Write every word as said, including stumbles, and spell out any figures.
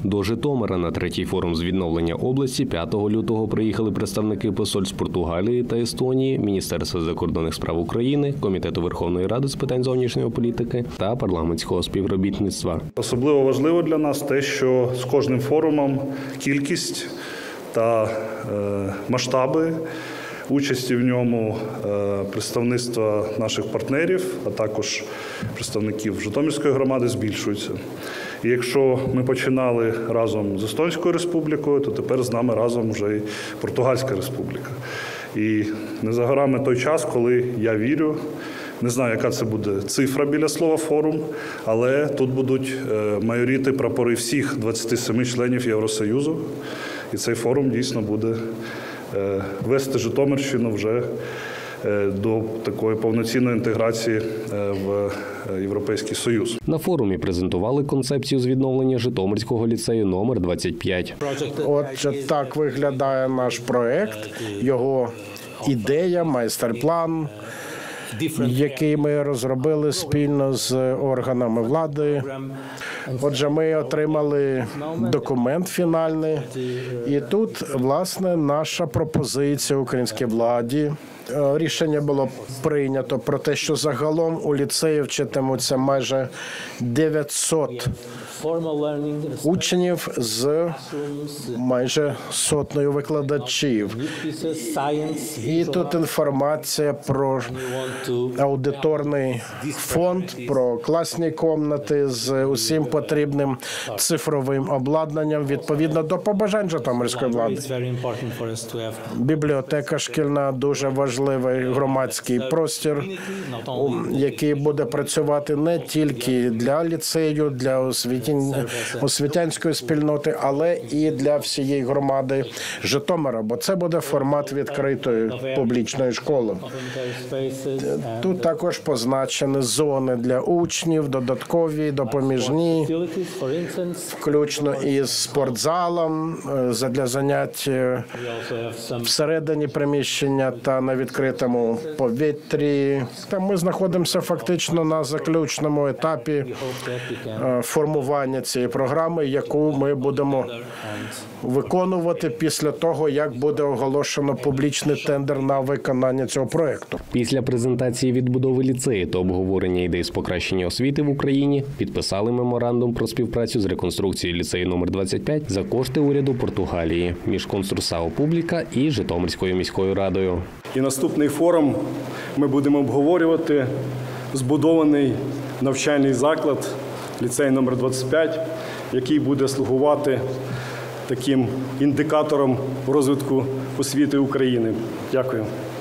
До Житомира на третій форум з відновлення області п'ятого лютого приїхали представники посольств Португалії та Естонії, Міністерства закордонних справ України, Комітету Верховної Ради з питань зовнішньої політики та парламентського співробітництва. Особливо важливо для нас те, що з кожним форумом кількість та е, масштаби участі в ньому представництва наших партнерів, а також представників Житомирської громади збільшуються. І якщо ми починали разом з Естонською республікою, то тепер з нами разом вже і Португальська республіка. І не за горами той час, коли я вірю, не знаю, яка це буде цифра біля слова «форум», але тут будуть майоріти прапори всіх двадцяти семи членів Євросоюзу. І цей форум дійсно буде вести Житомирщину вже до такої повноцінної інтеграції в Європейський Союз. На форумі презентували концепцію з відновлення Житомирського ліцею номер двадцять п'ять. Отже, так виглядає наш проект, його ідея, майстер-план, який ми розробили спільно з органами влади. Отже, ми отримали документ фінальний, і тут, власне, наша пропозиція українській владі. Рішення було прийнято про те, що загалом у ліцеї вчитимуться майже дев'ятсот учнів з майже сотнею викладачів. І тут інформація про аудиторний фонд, про класні кімнати з усім потрібним цифровим обладнанням відповідно до побажань Житомирської влади. Бібліотека шкільна дуже важливий громадський простір, який буде працювати не тільки для ліцею, для освітяння, освітянської спільноти, але і для всієї громади Житомира, бо це буде формат відкритої публічної школи. Тут також позначені зони для учнів, додаткові, допоміжні, включно із спортзалом, для занять всередині приміщення та на відкритому повітрі. Там ми знаходимося фактично на заключному етапі формування цієї програми, яку ми будемо виконувати після того, як буде оголошено публічний тендер на виконання цього проєкту. Після презентації відбудови ліцею та обговорення ідей з покращення освіти в Україні підписали меморандум про співпрацю з реконструкцією ліцею номер двадцять п'ять за кошти уряду Португалії між Конструсао Публіка і Житомирською міською радою. І наступний форум ми будемо обговорювати збудований навчальний заклад ліцей номер двадцять п'ять, який буде слугувати таким індикатором розвитку освіти України. Дякую.